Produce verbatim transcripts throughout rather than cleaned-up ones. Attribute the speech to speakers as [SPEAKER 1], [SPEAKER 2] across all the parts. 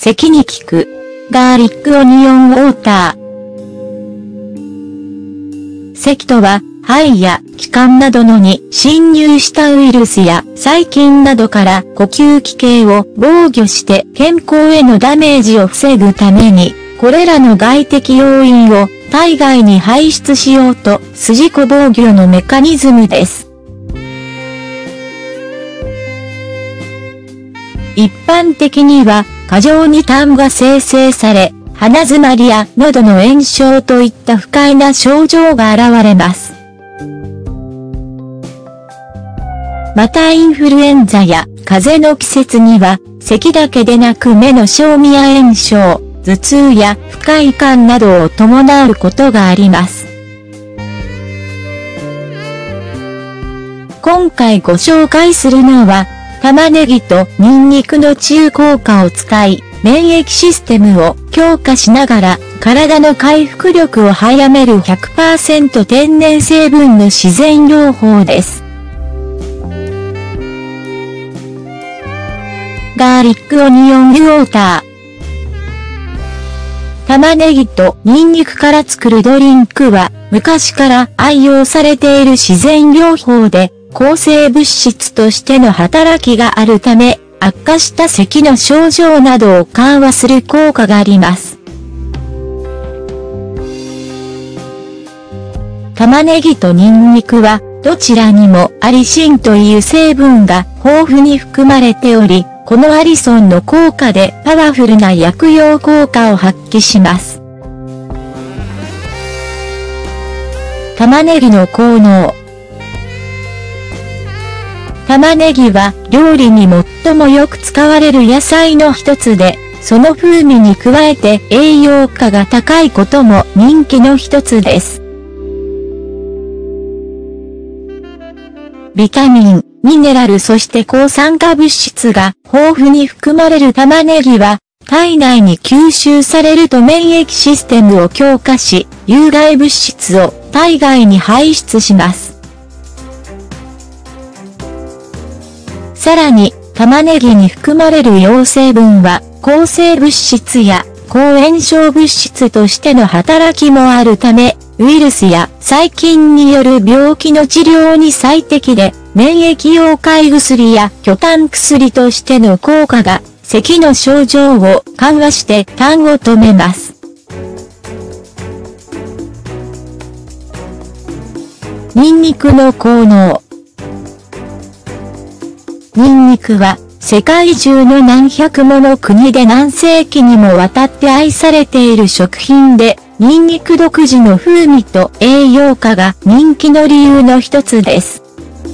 [SPEAKER 1] 咳に効く。ガーリックオニオンウォーター。咳とは、肺や気管などのに侵入したウイルスや細菌などから呼吸器系を防御して健康へのダメージを防ぐために、これらの外的要因を体外に排出しようとす自己防御のメカニズムです。一般的には過剰に痰が生成され、鼻詰まりや喉の炎症といった不快な症状が現れます。またインフルエンザや風邪の季節には、咳だけでなく目の小児や炎症、頭痛や不快感などを伴うことがあります。今回ご紹介するのは、玉ねぎとニンニクの治癒効果を使い、免疫システムを強化しながら、体の回復力を早める ひゃくパーセント 天然成分の自然療法です。ガーリックオニオンウォーター。玉ねぎとニンニクから作るドリンクは、昔から愛用されている自然療法で、抗生物質としての働きがあるため、悪化した咳の症状などを緩和する効果があります。玉ねぎとニンニクは、どちらにもアリシンという成分が豊富に含まれており、このアリソンの効果でパワフルな薬用効果を発揮します。玉ねぎの効能。玉ねぎは料理に最もよく使われる野菜の一つで、その風味に加えて栄養価が高いことも人気の一つです。ビタミン、ミネラルそして抗酸化物質が豊富に含まれる玉ねぎは、体内に吸収されると免疫システムを強化し、有害物質を体外に排出します。さらに、玉ねぎに含まれる陽成分は、抗生物質や抗炎症物質としての働きもあるため、ウイルスや細菌による病気の治療に最適で、免疫溶解薬や去痰薬としての効果が、咳の症状を緩和して痰を止めます。ニンニクの効能。ニンニクは、世界中の何百もの国で何世紀にもわたって愛されている食品で、ニンニク独自の風味と栄養価が人気の理由の一つです。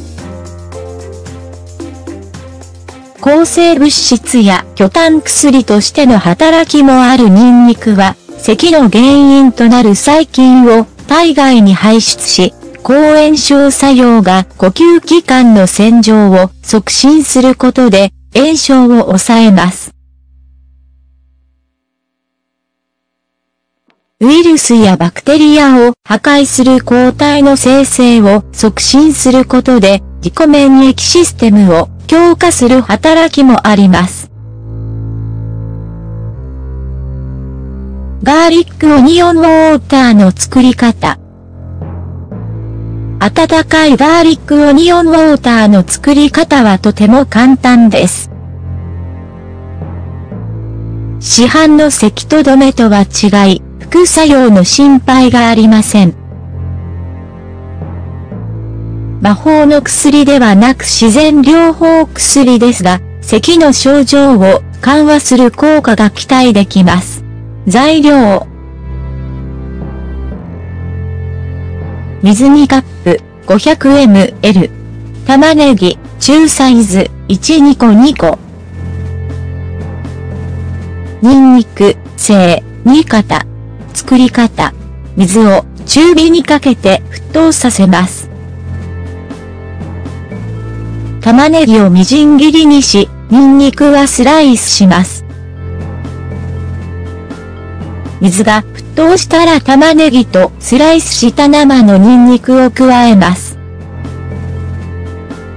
[SPEAKER 1] 抗生物質や去痰薬としての働きもあるニンニクは、咳の原因となる細菌を体外に排出し、抗炎症作用が呼吸器官の洗浄を促進することで炎症を抑えます。ウイルスやバクテリアを破壊する抗体の生成を促進することで自己免疫システムを強化する働きもあります。ガーリックオニオンウォーターの作り方。温かいガーリックオニオンウォーターの作り方はとても簡単です。市販の咳とどめとは違い、副作用の心配がありません。魔法の薬ではなく自然療法薬ですが、咳の症状を緩和する効果が期待できます。材料。水にカップ ごひゃくミリリットル。玉ねぎ、中サイズ、いち、にこにこ。ニンニク、生、にかた。作り方。水を中火にかけて沸騰させます。玉ねぎをみじん切りにし、ニンニクはスライスします。水が沸騰したら玉ねぎとスライスした生のニンニクを加えます。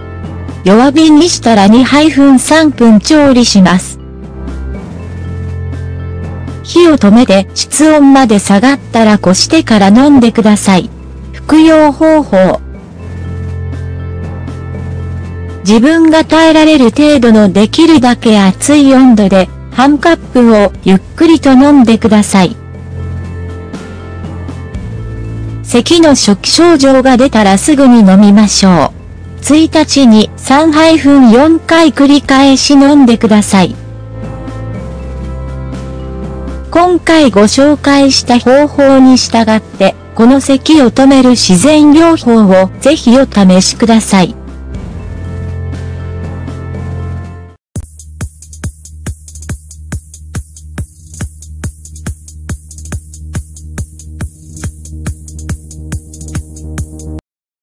[SPEAKER 1] 弱火にしたらにはいふんさんぷん調理します。 火を止めて室温まで下がったらこしてから飲んでください。服用方法。自分が耐えられる程度のできるだけ熱い温度で、半カップをゆっくりと飲んでください。咳の初期症状が出たらすぐに飲みましょう。いちにちに さんはいよんかい繰り返し飲んでください。今回ご紹介した方法に従って、この咳を止める自然療法をぜひお試しください。